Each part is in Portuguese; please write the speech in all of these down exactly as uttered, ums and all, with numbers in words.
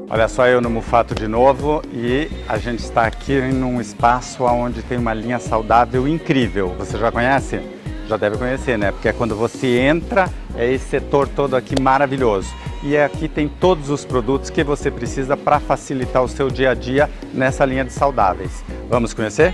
Olha só, eu no Mufato de novo e a gente está aqui num espaço onde tem uma linha saudável incrível. Você já conhece? Já deve conhecer, né? Porque é quando você entra, é esse setor todo aqui maravilhoso. E aqui tem todos os produtos que você precisa para facilitar o seu dia a dia nessa linha de saudáveis. Vamos conhecer?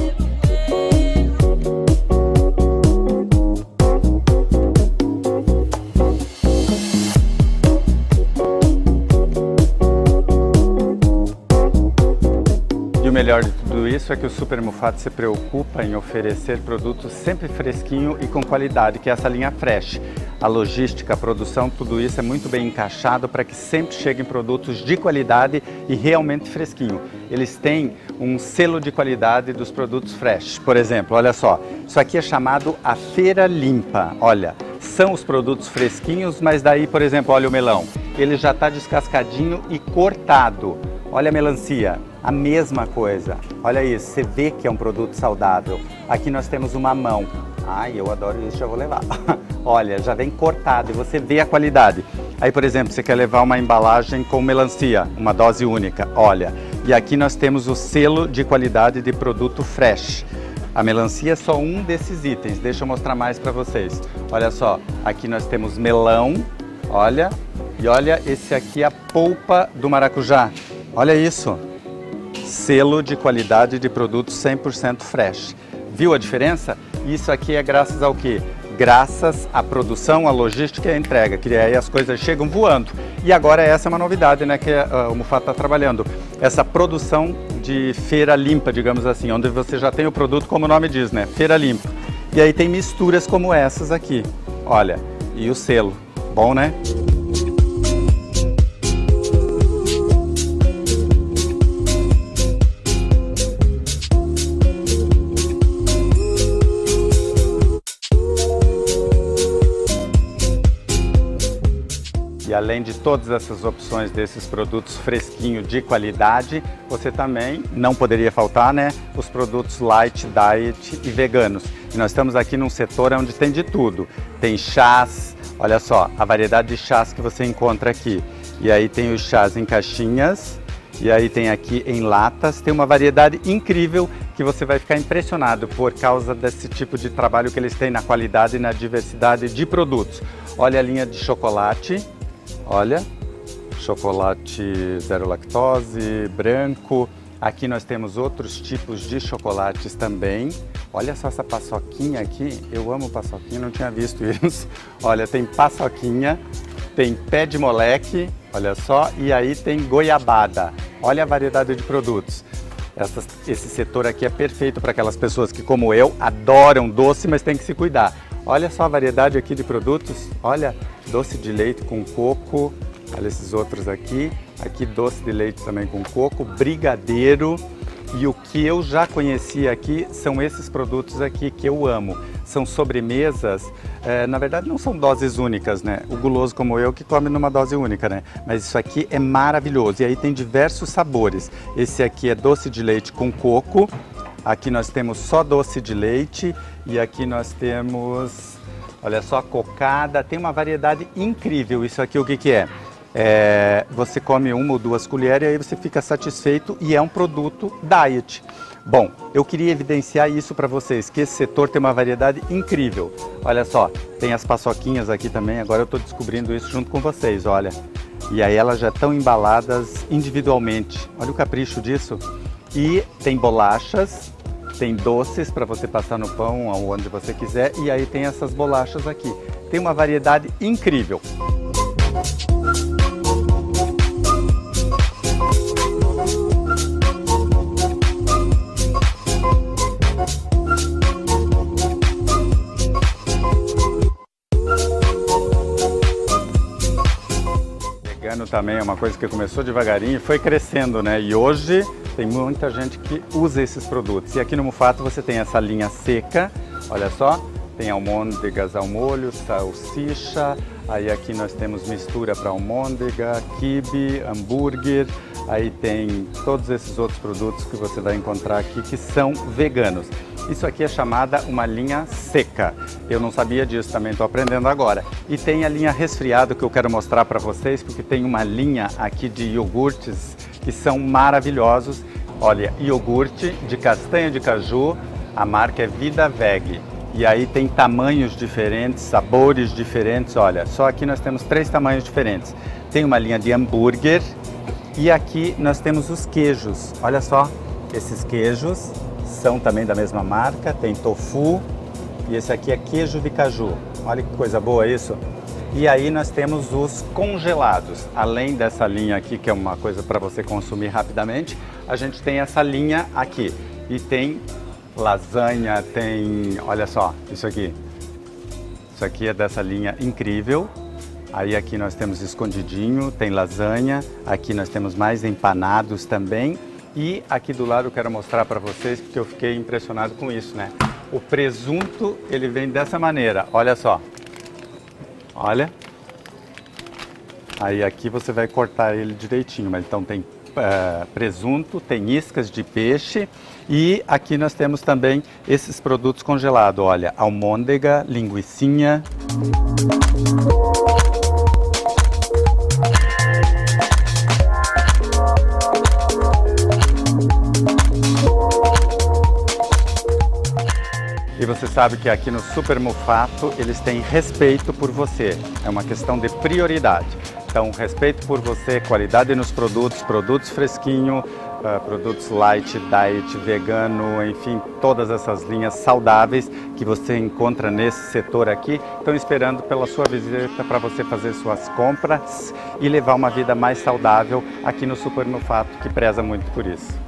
E o melhor de tudo isso é que o Super Mufato se preocupa em oferecer produtos sempre fresquinho e com qualidade, que é essa linha Fresh. A logística, a produção, tudo isso é muito bem encaixado para que sempre cheguem produtos de qualidade e realmente fresquinho. Eles têm um selo de qualidade dos produtos Fresh. Por exemplo, olha só, isso aqui é chamado a Feira Limpa. Olha, são os produtos fresquinhos, mas daí, por exemplo, olha o melão. Ele já está descascadinho e cortado. Olha a melancia, a mesma coisa. Olha isso, você vê que é um produto saudável. Aqui nós temos uma mamão. Ai, eu adoro isso, já vou levar. Olha, já vem cortado e você vê a qualidade. Aí, por exemplo, você quer levar uma embalagem com melancia, uma dose única. Olha, e aqui nós temos o selo de qualidade de produto Fresh. A melancia é só um desses itens, deixa eu mostrar mais para vocês. Olha só, aqui nós temos melão, olha, e olha esse aqui, a polpa do maracujá. Olha isso, selo de qualidade de produtos cem por cento fresh. Viu a diferença? Isso aqui é graças ao quê? Graças à produção, à logística e à entrega, que aí as coisas chegam voando. E agora essa é uma novidade, né, que uh, o Mufato está trabalhando. Essa produção de feira limpa, digamos assim, onde você já tem o produto, como o nome diz, né? Feira limpa. E aí tem misturas como essas aqui. Olha, e o selo. Bom, né? E além de todas essas opções desses produtos fresquinhos de qualidade, você também não poderia faltar, né, os produtos light, diet e veganos. E nós estamos aqui num setor onde tem de tudo. Tem chás, olha só, a variedade de chás que você encontra aqui. E aí tem os chás em caixinhas, e aí tem aqui em latas, tem uma variedade incrível que você vai ficar impressionado por causa desse tipo de trabalho que eles têm na qualidade e na diversidade de produtos. Olha a linha de chocolate. Olha, chocolate zero lactose, branco. Aqui nós temos outros tipos de chocolates também. Olha só essa paçoquinha aqui, eu amo paçoquinha, não tinha visto isso. Olha, tem paçoquinha, tem pé de moleque, olha só, e aí tem goiabada. Olha a variedade de produtos. Essa, esse setor aqui é perfeito para aquelas pessoas que, como eu, adoram doce, mas tem que se cuidar. Olha só a variedade aqui de produtos, olha, doce de leite com coco, olha esses outros aqui, aqui doce de leite também com coco, brigadeiro, e o que eu já conheci aqui são esses produtos aqui que eu amo. São sobremesas, é, na verdade não são doses únicas, né? O guloso como eu que come numa dose única, né? Mas isso aqui é maravilhoso, e aí tem diversos sabores. Esse aqui é doce de leite com coco. Aqui nós temos só doce de leite e aqui nós temos, olha só, cocada. Tem uma variedade incrível. Isso aqui o que que é? É, você come uma ou duas colheres e aí você fica satisfeito e é um produto diet. Bom, eu queria evidenciar isso para vocês, que esse setor tem uma variedade incrível. Olha só, tem as paçoquinhas aqui também, agora eu estou descobrindo isso junto com vocês, olha. E aí elas já estão embaladas individualmente. Olha o capricho disso. E tem bolachas. Tem doces para você passar no pão, onde você quiser, e aí tem essas bolachas aqui. Tem uma variedade incrível. Vegano também é uma coisa que começou devagarinho e foi crescendo, né? E hoje tem muita gente que usa esses produtos. E aqui no Mufato você tem essa linha seca, olha só, tem almôndegas ao molho, salsicha, aí aqui nós temos mistura para almôndega, quibe, hambúrguer, aí tem todos esses outros produtos que você vai encontrar aqui que são veganos. Isso aqui é chamada uma linha seca. Eu não sabia disso, também estou aprendendo agora. E tem a linha resfriado que eu quero mostrar para vocês, porque tem uma linha aqui de iogurtes que são maravilhosos. Olha, iogurte de castanha de caju, a marca é Vida Veg. E aí tem tamanhos diferentes, sabores diferentes. Olha, só aqui nós temos três tamanhos diferentes. Tem uma linha de hambúrguer e aqui nós temos os queijos. Olha só, esses queijos são também da mesma marca. Tem tofu e esse aqui é queijo de caju. Olha que coisa boa isso. E aí nós temos os congelados. Além dessa linha aqui, que é uma coisa para você consumir rapidamente, a gente tem essa linha aqui. E tem lasanha, tem... olha só, isso aqui. Isso aqui é dessa linha incrível. Aí aqui nós temos escondidinho, tem lasanha. Aqui nós temos mais empanados também. E aqui do lado eu quero mostrar para vocês, porque eu fiquei impressionado com isso, né? O presunto, ele vem dessa maneira, olha só. Olha. Aí aqui você vai cortar ele direitinho, mas então tem uh, presunto, tem iscas de peixe e aqui nós temos também esses produtos congelados, olha, almôndega, linguicinha. E você sabe que aqui no Super Mufato eles têm respeito por você, é uma questão de prioridade. Então, respeito por você, qualidade nos produtos, produtos fresquinhos, uh, produtos light, diet, vegano, enfim, todas essas linhas saudáveis que você encontra nesse setor aqui. Estão esperando pela sua visita para você fazer suas compras e levar uma vida mais saudável aqui no Super Mufato, que preza muito por isso.